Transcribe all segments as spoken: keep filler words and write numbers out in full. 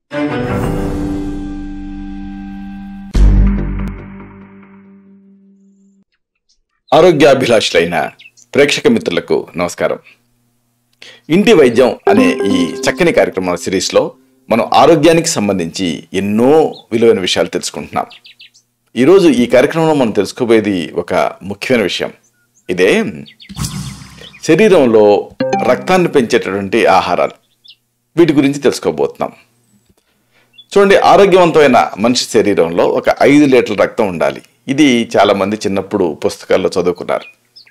ఆరోగ్యాభిలాషులైన ప్రేక్షక మిత్రులకు నమస్కారం. ఇంటి వైద్యం అనే ఈ చక్కని కార్యక్రమాల సిరీస్లో మనం ఆరోగ్యానికి సంబంధించి ఎన్నో విలువైన విషయాలు తెలుసుకుంటున్నాం. ఈరోజు ఈ కార్యక్రమంలో మనం తెలుసుకోబోయేది ఒక ముఖ్యమైన విషయం. ఇదే శరీరంలో రక్తాన్ని పెంచేటటువంటి ఆహారాలు. వీటి గురించి తెలుసుకోబోతున్నాం. చూడండి, ఆరోగ్యవంతమైన మనిషి శరీరంలో ఒక ఐదు లీటర్ల రక్తం ఉండాలి. ఇది చాలామంది చిన్నప్పుడు పుస్తకాల్లో చదువుకున్నారు.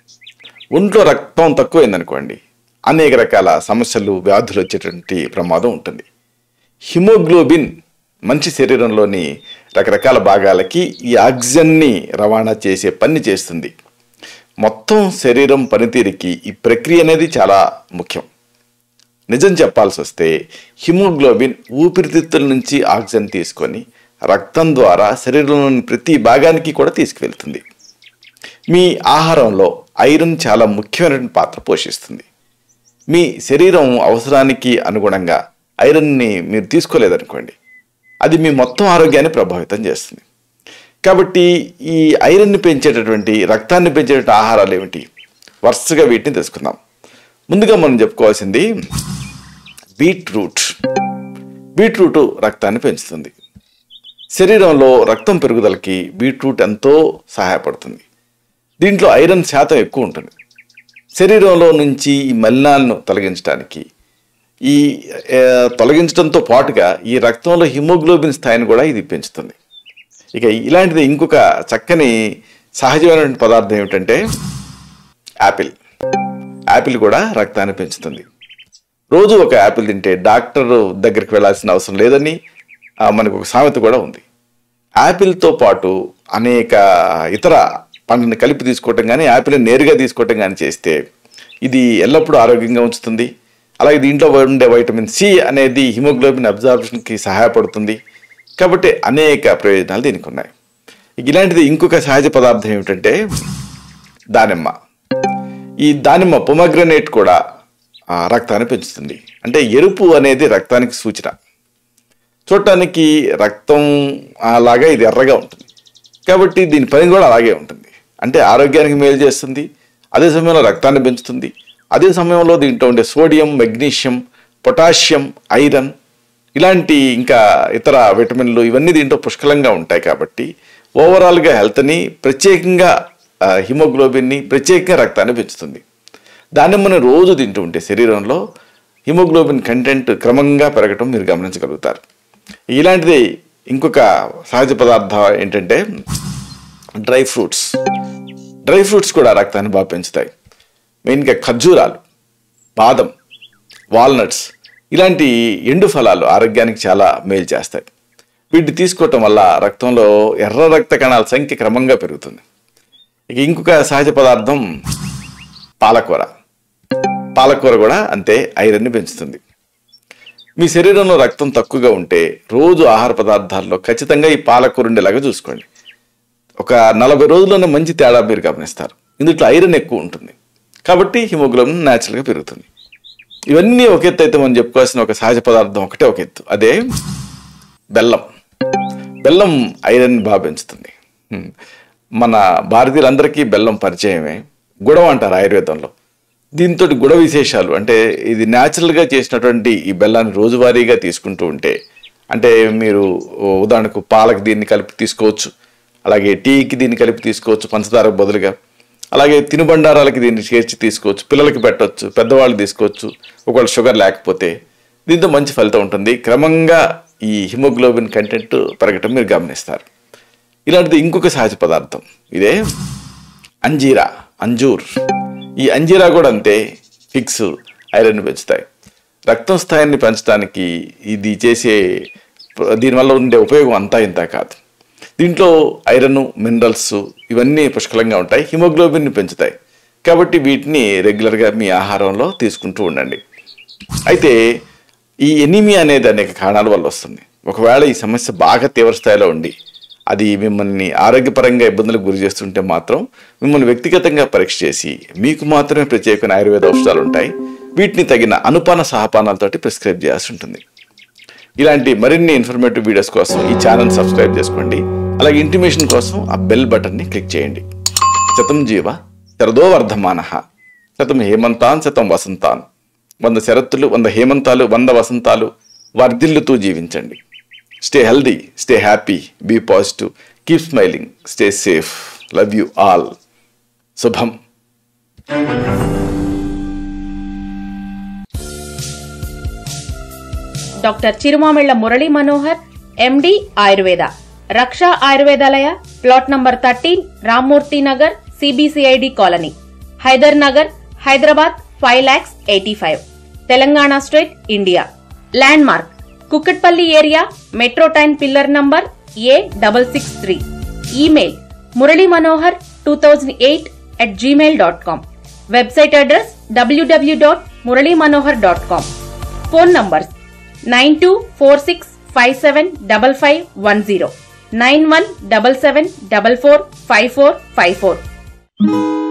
ఒంట్లో రక్తం తక్కువైందనుకోండి, అనేక రకాల సమస్యలు, వ్యాధులు వచ్చేటువంటి ప్రమాదం ఉంటుంది. హిమోగ్లోబిన్ మనిషి శరీరంలోని రకరకాల భాగాలకి ఈ ఆక్సిజన్ని రవాణా చేసే పని చేస్తుంది. మొత్తం శరీరం పనితీరుకి ఈ ప్రక్రియ అనేది చాలా ముఖ్యం. నిజం చెప్పాల్సి వస్తే హిమోగ్లోబిన్ ఊపిరితిత్తుల నుంచి ఆక్సిజన్ తీసుకొని రక్తం ద్వారా శరీరంలోని ప్రతి భాగానికి కూడా తీసుకువెళ్తుంది. మీ ఆహారంలో ఐరన్ చాలా ముఖ్యమైన పాత్ర పోషిస్తుంది. మీ శరీరం అవసరానికి అనుగుణంగా ఐరన్ని మీరు తీసుకోలేదనుకోండి, అది మీ మొత్తం ఆరోగ్యాన్ని ప్రభావితం చేస్తుంది. కాబట్టి ఈ ఐరన్ని పెంచేటటువంటి, రక్తాన్ని పెంచేటటువంటి ఆహారాలు ఏమిటి? వరుసగా వీటిని తెలుసుకుందాం. ముందుగా మనం చెప్పుకోవాల్సింది బీట్రూట్. బీట్రూట్ రక్తాన్ని పెంచుతుంది. శరీరంలో రక్తం పెరుగుదలకి బీట్రూట్ ఎంతో సహాయపడుతుంది. దీంట్లో ఐరన్ శాతం ఎక్కువ ఉంటుంది. శరీరంలో నుంచి ఈ మలినాలను తొలగించడానికి, ఈ తొలగించడంతో పాటుగా ఈ రక్తంలో హిమోగ్లోబిన్ స్థాయిని కూడా ఇది పెంచుతుంది. ఇక ఇలాంటిది ఇంకొక చక్కని సహజమైన పదార్థం ఏమిటంటే యాపిల్. యాపిల్ కూడా రక్తాన్ని పెంచుతుంది. రోజు ఒక యాపిల్ తింటే డాక్టర్ దగ్గరికి వెళ్ళాల్సిన అవసరం లేదని మనకు ఒక సామెత కూడా ఉంది. యాపిల్తో పాటు అనేక ఇతర పండ్లను కలిపి తీసుకోవటం కానీ, యాపిల్ని నేరుగా తీసుకోవటం కానీ చేస్తే ఇది ఎల్లప్పుడూ ఆరోగ్యంగా ఉంచుతుంది. అలాగే దీంట్లో ఉండే వైటమిన్ సి అనేది హిమోగ్లోబిన్ అబ్జార్ప్షన్కి సహాయపడుతుంది. కాబట్టి అనేక ప్రయోజనాలు దీనికి ఉన్నాయి. ఇలాంటిది ఇంకొక సహజ పదార్థం ఏమిటంటే దానిమ్మ. ఈ దానిమ్మ పొమగ్రనేట్ కూడా రక్తాన్ని పెంచుతుంది. అంటే ఎరుపు అనేది రక్తానికి సూచన. చూడటానికి రక్తం అలాగా ఇది ఎర్రగా ఉంటుంది. కాబట్టి దీని పని కూడా అలాగే ఉంటుంది. అంటే ఆరోగ్యానికి మేలు చేస్తుంది, అదే సమయంలో రక్తాన్ని పెంచుతుంది. అదే సమయంలో దీంట్లో ఉండే సోడియం, మెగ్నీషియం, పొటాషియం, ఐరన్ ఇలాంటి ఇంకా ఇతర విటమిన్లు ఇవన్నీ దీంట్లో పుష్కలంగా ఉంటాయి. కాబట్టి ఓవరాల్గా హెల్త్ని, ప్రత్యేకంగా హిమోగ్లోబిన్ని, ప్రత్యేకంగా రక్తాన్ని పెంచుతుంది. దానిమ్మని రోజు తింటూ ఉంటే శరీరంలో హిమోగ్లోబిన్ కంటెంట్ క్రమంగా పెరగటం మీరు గమనించగలుగుతారు. ఇలాంటిది ఇంకొక సహజ పదార్థం ఏంటంటే డ్రై ఫ్రూట్స్. డ్రై ఫ్రూట్స్ కూడా రక్తాన్ని బాగా పెంచుతాయి. మెయిన్గా ఖర్జూరాలు, బాదం, వాల్నట్స్ ఇలాంటి ఎండు ఫలాలు ఆరోగ్యానికి చాలా మేలు చేస్తాయి. వీటిని తీసుకోవటం వల్ల రక్తంలో ఎర్ర రక్త కణాల సంఖ్య క్రమంగా పెరుగుతుంది. ఇక ఇంకొక సహజ పదార్థం పాలకూర. పాలకూర కూడా అంతే ఐరన్ని పెంచుతుంది. మీ శరీరంలో రక్తం తక్కువగా ఉంటే రోజు ఆహార పదార్థాల్లో ఖచ్చితంగా ఈ పాలకూర ఉండేలాగా చూసుకోండి. ఒక నలభై రోజుల్లోనే మంచి తేడా మీరు గమనిస్తారు. ఇందులో ఐరన్ ఎక్కువ ఉంటుంది కాబట్టి హిమోగ్లోబిన్ న్యాచురల్గా పెరుగుతుంది. ఇవన్నీ ఒక ఎత్తు అయితే మనం చెప్పుకోవాల్సిన ఒక సహజ పదార్థం ఒకటే ఒక ఎత్తు, అదే బెల్లం. బెల్లం ఐరన్ బాగా పెంచుతుంది. మన భారతీయులందరికీ బెల్లం పరిచయమే. గుడవ అంటారు ఆయుర్వేదంలో. దీంతో గుడ విశేషాలు అంటే ఇది న్యాచురల్గా చేసినటువంటి ఈ బెల్లాన్ని రోజువారీగా తీసుకుంటూ ఉంటే, అంటే మీరు ఉదాహరణకు పాలకు దీన్ని కలిపి తీసుకోవచ్చు, అలాగే టీకి దీన్ని కలిపి తీసుకోవచ్చు పంచదారకు బదులుగా, అలాగే తినుబండారాలకి దీన్ని చేర్చి తీసుకోవచ్చు, పిల్లలకి పెట్టవచ్చు, పెద్దవాళ్ళు తీసుకోవచ్చు ఒకవేళ షుగర్ లేకపోతే. దీంతో మంచి ఫలితం ఉంటుంది. క్రమంగా ఈ హిమోగ్లోబిన్ కంటెంట్ పెరగటం మీరు గమనిస్తారు. ఇలాంటిది ఇంకొక సహజ పదార్థం ఇదే అంజీరా, అంజూర్. ఈ అంజీరా కూడా అంతే ఫిక్స్ ఐరన్ పెంచుతాయి. రక్తం స్థాయిని పెంచడానికి ఇది చేసే దీనివల్ల ఉండే ఉపయోగం అంతా ఇంత కాదు. దీంట్లో ఐరన్, మినరల్స్ ఇవన్నీ పుష్కలంగా ఉంటాయి. హిమోగ్లోబిన్ని పెంచుతాయి. కాబట్టి వీటిని రెగ్యులర్గా మీ ఆహారంలో తీసుకుంటూ ఉండండి. అయితే ఈ ఎనీమియా అనేది అనేక కారణాల వల్ల వస్తుంది. ఒకవేళ ఈ సమస్య బాగా తీవ్ర స్థాయిలో ఉండి అది మిమ్మల్ని ఆరోగ్యపరంగా ఇబ్బందులకు గురి చేస్తుంటే మాత్రం మిమ్మల్ని వ్యక్తిగతంగా పరీక్ష చేసి మీకు మాత్రమే ప్రత్యేకమైన ఆయుర్వేద ఔషధాలు ఉంటాయి. వీటిని తగిన అనుపాన సహపానాలతోటి ప్రిస్క్రైబ్ చేయాల్సి ఉంటుంది. ఇలాంటి మరిన్ని ఇన్ఫర్మేటివ్ వీడియోస్ కోసం ఈ ఛానల్ సబ్స్క్రైబ్ చేసుకోండి. అలాగే ఇంటిమేషన్ కోసం ఆ బెల్ బటన్ని క్లిక్ చేయండి. శతం జీవ శరదో వర్ధమానః, శతం హేమంతాన్ శతం వసంతాన్. వంద శరత్తులు, వంద హేమంతాలు, వంద వసంతాలు వర్ధిల్లుతూ జీవించండి. Stay healthy, stay happy, be positive, keep smiling, stay safe. Love you all. శుభం. Doctor Chirumamilla Murali Manohar, MD Ayurveda, Raksha Ayurvedalaya, plot number thirteen, Rammurthy Nagar, CBCID colony, Hyder Nagar, Hyderabad five lakhs eighty five, Telangana state, India. Landmark Kukatpally area, metro train pillar number A double six three. Email Murali Manohar two thousand eight at Gmail dot com. Website address WW dot Murali Manohar dot com. Phone numbers nine two four six five seven double five one zero, nine one double seven double four five four five four.